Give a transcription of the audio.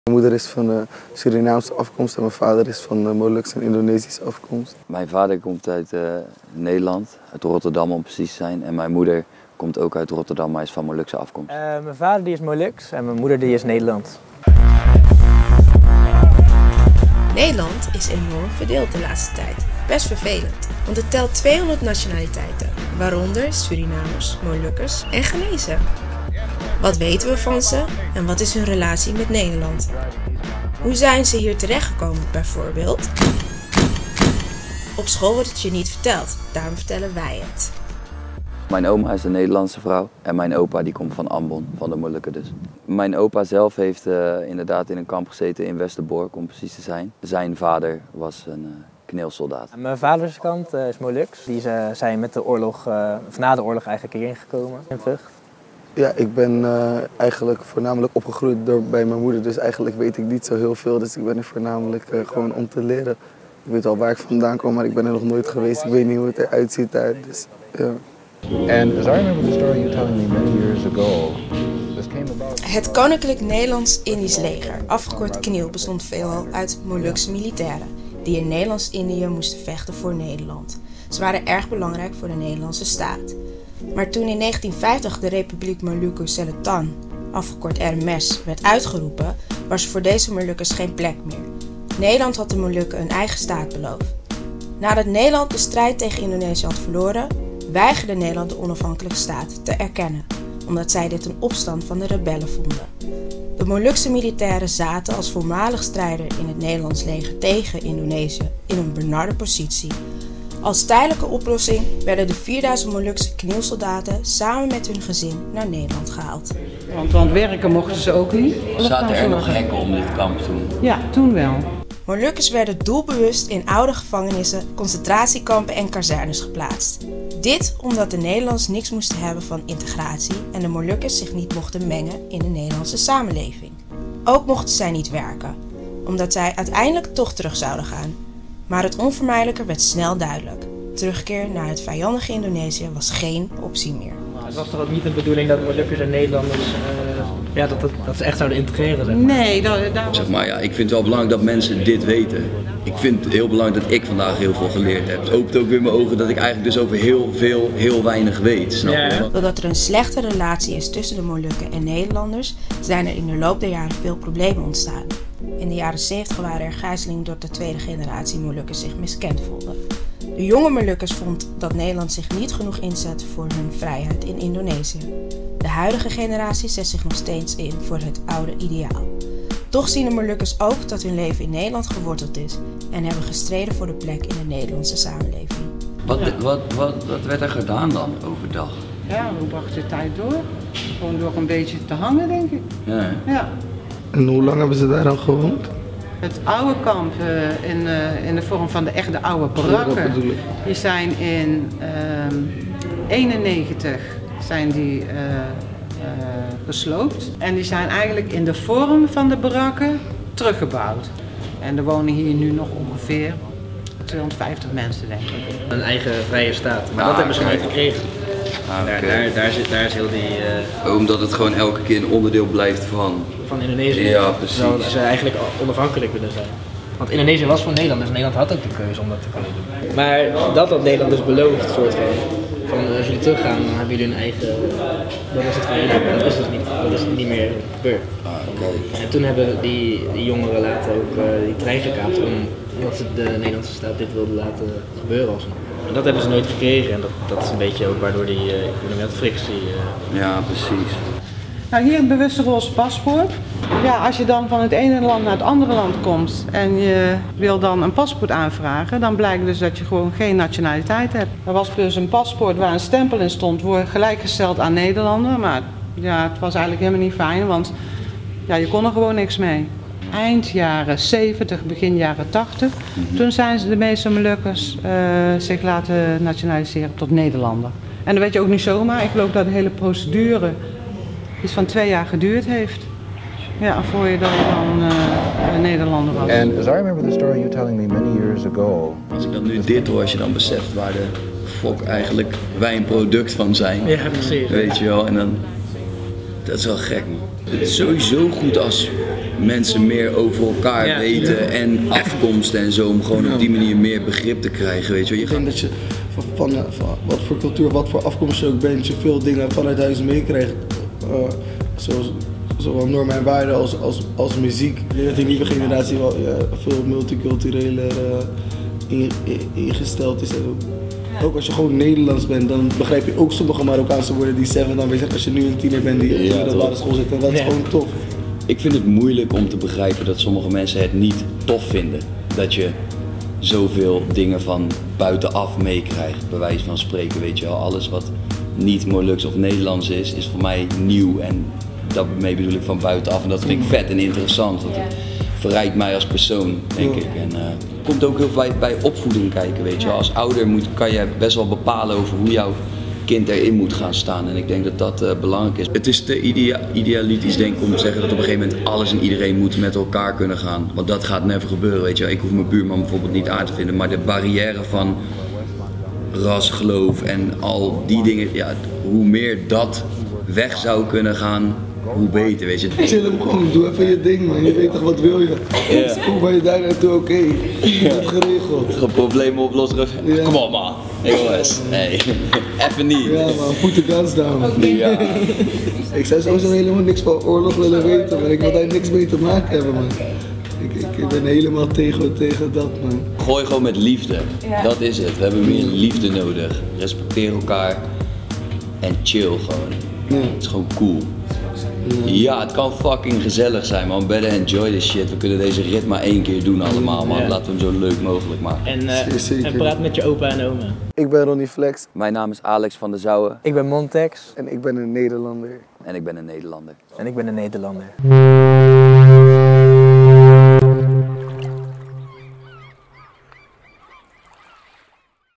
Mijn moeder is van Surinaamse afkomst en mijn vader is van Molukse en Indonesische afkomst. Mijn vader komt uit Nederland, uit Rotterdam om precies te zijn. En mijn moeder komt ook uit Rotterdam, maar is van Molukse afkomst. Mijn vader die is Moluks en mijn moeder die is Nederlands. Nederland is enorm verdeeld de laatste tijd. Best vervelend, want het telt 200 nationaliteiten, waaronder Surinamers, Molukkers en Ghanese. Wat weten we van ze en wat is hun relatie met Nederland? Hoe zijn ze hier terechtgekomen bijvoorbeeld? Op school wordt het je niet verteld, daarom vertellen wij het. Mijn oma is een Nederlandse vrouw en mijn opa die komt van Ambon, van de Molukken dus. Mijn opa zelf heeft inderdaad in een kamp gezeten in Westerbork om precies te zijn. Zijn vader was een kneelsoldaat. Mijn vaders kant is Moluks. Die zijn met de oorlog, of na de oorlog eigenlijk hierin gekomen in Vught. Ja, ik ben eigenlijk voornamelijk opgegroeid bij mijn moeder, dus eigenlijk weet ik niet zo heel veel. Dus ik ben er voornamelijk gewoon om te leren. Ik weet al waar ik vandaan kom, maar ik ben er nog nooit geweest. Ik weet niet hoe het eruit ziet daar, dus ja. And as I remember the story you telling me many years ago, this came about... Het Koninklijk Nederlands-Indisch Leger, afgekort KNIL, bestond veelal uit Molukse militairen die in Nederlands-Indië moesten vechten voor Nederland. Ze waren erg belangrijk voor de Nederlandse staat. Maar toen in 1950 de Republiek Maluku Selatan, afgekort RMS, werd uitgeroepen, was er voor deze Molukkers geen plek meer. Nederland had de Molukken een eigen staat beloofd. Nadat Nederland de strijd tegen Indonesië had verloren, weigerde Nederland de onafhankelijke staat te erkennen, omdat zij dit een opstand van de rebellen vonden. De Molukse militairen zaten als voormalig strijder in het Nederlands leger tegen Indonesië in een benarde positie. Als tijdelijke oplossing werden de 4000 Molukse KNIL-soldaten samen met hun gezin naar Nederland gehaald. Want werken mochten ze ook niet. Zaten er nog hekken om dit kamp toen? Ja, toen wel. Molukkers werden doelbewust in oude gevangenissen, concentratiekampen en kazernes geplaatst. Dit omdat de Nederlanders niks moesten hebben van integratie en de Molukkers zich niet mochten mengen in de Nederlandse samenleving. Ook mochten zij niet werken, omdat zij uiteindelijk toch terug zouden gaan. Maar het onvermijdelijke werd snel duidelijk. Terugkeer naar het vijandige Indonesië was geen optie meer. Het was toch ook niet de bedoeling dat Molukkers en Nederlanders dat ze echt zouden integreren? Zeg maar. Nee, Zeg maar, ja, ik vind het wel belangrijk dat mensen dit weten. Ik vind het heel belangrijk dat ik vandaag heel veel geleerd heb. Het opent ook weer mijn ogen dat ik eigenlijk dus over heel weinig weet. Snap je? Doordat er een slechte relatie is tussen de Molukken en Nederlanders, zijn er in de loop der jaren veel problemen ontstaan. In de jaren 70 waren er gijzelingen doordat de tweede generatie Molukkers zich miskend voelden. De jonge Molukkers vonden dat Nederland zich niet genoeg inzet voor hun vrijheid in Indonesië. De huidige generatie zet zich nog steeds in voor het oude ideaal. Toch zien de Molukkers ook dat hun leven in Nederland geworteld is en hebben gestreden voor de plek in de Nederlandse samenleving. Wat werd er gedaan dan overdag? Ja, we brachten de tijd door. Gewoon door een beetje te hangen, denk ik. Ja. Ja. En hoe lang hebben ze daar dan gewoond? Het oude kamp in de vorm van de echte oude barakken, die zijn in 1991 zijn die gesloopt. En die zijn eigenlijk in de vorm van de barakken teruggebouwd. En er wonen hier nu nog ongeveer 250 mensen, denk ik. Een eigen vrije staat, maar dat hebben ze niet gekregen. Daar is heel die... Omdat het gewoon elke keer een onderdeel blijft van Indonesië. Ja, precies. Zouden ze eigenlijk onafhankelijk willen zijn. Want Indonesië was voor Nederland, dus Nederland had ook de keuze om dat te kunnen doen. Maar dat had Nederland dus beloofd, soort van als jullie teruggaan, dan hebben jullie een eigen... Dat is het van jullie, dat is het niet. Dat is niet meer gebeurd. En toen hebben die jongeren later ook die trein gekaapt omdat ze de Nederlandse staat dit wilden laten gebeuren alsnog. En dat hebben ze nooit gekregen en dat is een beetje ook waardoor die frictie... Ja, precies. Nou, hier het bewuste roze paspoort. Ja, als je dan van het ene land naar het andere land komt en je wil dan een paspoort aanvragen, dan blijkt dus dat je gewoon geen nationaliteit hebt. Er was dus een paspoort waar een stempel in stond, wordt gelijkgesteld aan Nederlander, maar ja, het was eigenlijk helemaal niet fijn, want ja, je kon er gewoon niks mee. Eind jaren 70, begin jaren 80, toen zijn de meeste Molukkers zich laten nationaliseren tot Nederlander. En dat weet je ook niet zomaar. Ik geloof dat de hele procedure iets van 2 jaar geduurd heeft. Ja, voor je dan Nederlander was. And as I remember the story you telling me many years ago. Als ik dan nu dit hoor, als je dan beseft waar de fok eigenlijk wij een product van zijn. Ja, precies. Weet je wel, en dan... Dat is wel gek, man. Het is sowieso goed als mensen meer over elkaar weten en afkomst en zo, om gewoon op die manier meer begrip te krijgen, weet je. Ik denk dat je van wat voor cultuur, wat voor afkomst je ook bent, je veel dingen vanuit huis meekrijgt. Zowel normen en waarden als muziek. Ik denk dat die nieuwe generatie wel veel multicultureler ingesteld is. Ook als je gewoon Nederlands bent, dan begrijp je ook sommige Marokkaanse woorden die Seven dan weer zegt als je nu een tiener bent die op de middelbare school zit. En dat is gewoon tof. Ik vind het moeilijk om te begrijpen dat sommige mensen het niet tof vinden. Dat je zoveel dingen van buitenaf meekrijgt, bij wijze van spreken, weet je wel. Alles wat niet Moluks of Nederlands is voor mij nieuw en daarmee bedoel ik van buitenaf. En dat vind ik vet en interessant, want het verrijkt mij als persoon, denk ik. En komt ook heel veel bij opvoeding kijken, weet je wel. Als ouder kan je best wel bepalen over hoe jouw kind erin moet gaan staan en ik denk dat dat belangrijk is. Het is te idealistisch denk ik om te zeggen dat op een gegeven moment alles en iedereen moet met elkaar kunnen gaan. Want dat gaat never gebeuren, weet je wel. Ik hoef mijn buurman bijvoorbeeld niet aan te vinden, maar de barrière van ras, geloof en al die dingen, ja, hoe meer dat weg zou kunnen gaan, hoe beter, weet je. Chill hem gewoon, doe even je ding man, je weet toch wat wil je. Hoe ben je daar naartoe, oké. Dat geregeld. Gewoon problemen oplossen, kom op man. Jongens, nee, even niet. Ja man, put the guns down. Ja. Ik zou sowieso helemaal niks van oorlog willen weten, maar ik wil daar niks mee te maken hebben man. Ik ben helemaal tegen dat man. Gooi gewoon met liefde, dat is het. We hebben meer liefde nodig. Respecteer elkaar en chill gewoon. Het is gewoon cool. Ja, het kan fucking gezellig zijn man, better enjoy this shit. We kunnen deze rit maar 1 keer doen allemaal man, laten we hem zo leuk mogelijk maken. En praat met je opa en oma. Ik ben Ronnie Flex. Mijn naam is Alex van der Zouwen. Ik ben Montex. En ik ben een Nederlander. En ik ben een Nederlander. En ik ben een Nederlander.